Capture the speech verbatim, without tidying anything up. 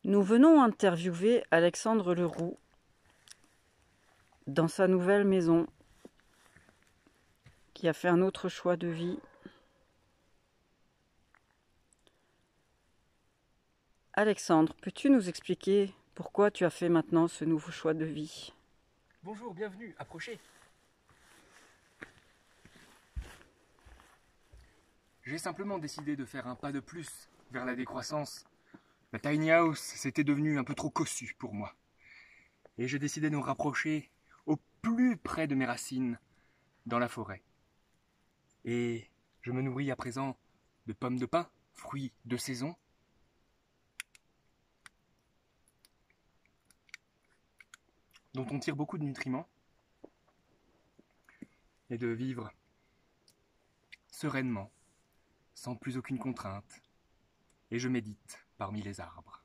Nous venons interviewer Alexandre Leroux dans sa nouvelle maison, qui a fait un autre choix de vie. Alexandre, peux-tu nous expliquer pourquoi tu as fait maintenant ce nouveau choix de vie? Bonjour, bienvenue, approchez. J'ai simplement décidé de faire un pas de plus vers la décroissance. La tiny house, c'était devenu un peu trop cossu pour moi. Et j'ai décidé de me rapprocher au plus près de mes racines, dans la forêt. Et je me nourris à présent de pommes de pin, fruits de saison, dont on tire beaucoup de nutriments, et de vivre sereinement, sans plus aucune contrainte, et je médite parmi les arbres.